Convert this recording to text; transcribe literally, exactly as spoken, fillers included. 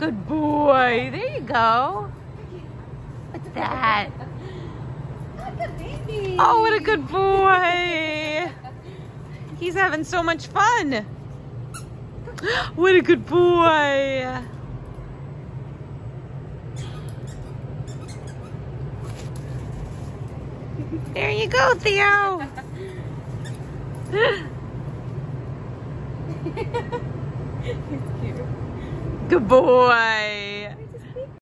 good boy. There you go. What's that? Good baby. Oh, what a good boy. He's having so much fun. What a good boy. There you go, Theo. He's cute. Good boy.